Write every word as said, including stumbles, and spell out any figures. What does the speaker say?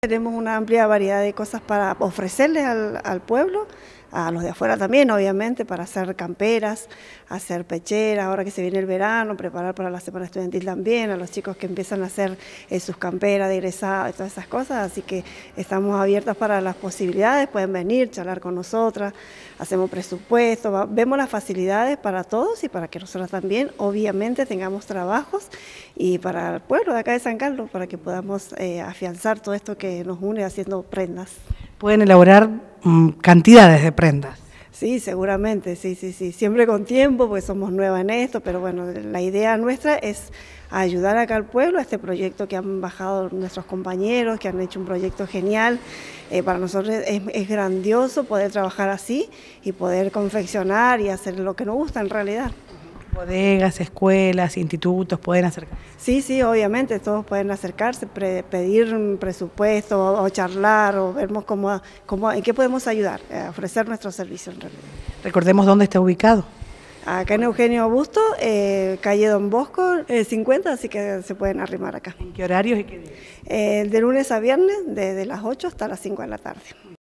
Tenemos una amplia variedad de cosas para ofrecerles al, al pueblo, a los de afuera también, obviamente, para hacer camperas, hacer pecheras, ahora que se viene el verano, preparar para la semana estudiantil también, a los chicos que empiezan a hacer eh, sus camperas de egresado y todas esas cosas, así que estamos abiertas para las posibilidades, pueden venir, charlar con nosotras, hacemos presupuesto, va, vemos las facilidades para todos y para que nosotros también, obviamente, tengamos trabajos y para el pueblo de acá de San Carlos, para que podamos eh, afianzar todo esto que nos une haciendo prendas. Pueden elaborar mmm, cantidades de prendas. Sí, seguramente, sí, sí, sí, siempre con tiempo, porque somos nuevas en esto, pero bueno, la idea nuestra es ayudar acá al pueblo a este proyecto que han bajado nuestros compañeros, que han hecho un proyecto genial. Eh, para nosotros es, es grandioso poder trabajar así y poder confeccionar y hacer lo que nos gusta en realidad. Bodegas, escuelas, institutos pueden acercarse. Sí, sí, obviamente, todos pueden acercarse, pre, pedir un presupuesto o, o charlar o vemos cómo, cómo, en qué podemos ayudar, a ofrecer nuestro servicio en realidad. Recordemos dónde está ubicado. Acá en Eugenio Augusto, eh, calle Don Bosco, eh, cincuenta, así que se pueden arrimar acá. ¿En qué horarios y qué días? Eh, de lunes a viernes, desde las ocho hasta las cinco de la tarde.